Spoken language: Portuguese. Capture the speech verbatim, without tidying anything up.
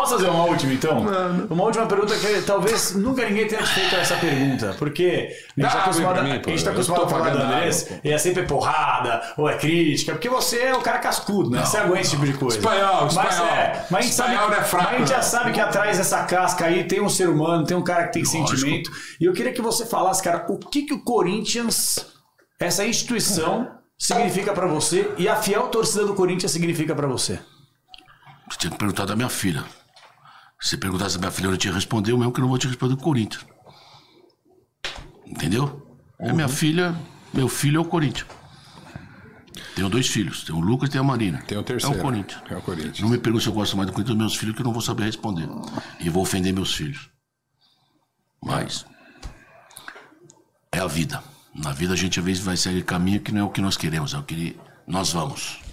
Posso fazer uma última, então? Mano. Uma última pergunta que talvez nunca ninguém tenha feito essa pergunta, porque a gente está acostumado, mim, a, gente tá acostumado a falar do Andrés, e é sempre porrada, ou é crítica, porque você é o cara cascudo, né? Não, você aguenta esse tipo de coisa. Espanhol, mas, espanhol. É, mas a gente, sabe, é fraco, mas a gente já sabe que atrás dessa casca aí tem um ser humano, tem um cara que tem Lógico. sentimento. E eu queria que você falasse, cara, o que, que o Corinthians, essa instituição, significa pra você e a fiel torcida do Corinthians significa pra você? Você tinha que perguntar da minha filha. Se você perguntasse da minha filha, eu não tinha respondido, mesmo que eu não vou te responder do Corinthians. Entendeu? Uhum. É minha filha, meu filho é o Corinthians. Tenho dois filhos, tem o Lucas e tem a Marina. Tem o terceiro. É o Corinthians. É o Corinthians. Não me pergunte se eu gosto mais do Corinthians dos meus filhos, que eu não vou saber responder. E vou ofender meus filhos. Mas é a vida. Na vida a gente às vezes vai seguir caminho que não é o que nós queremos, é o que nós vamos.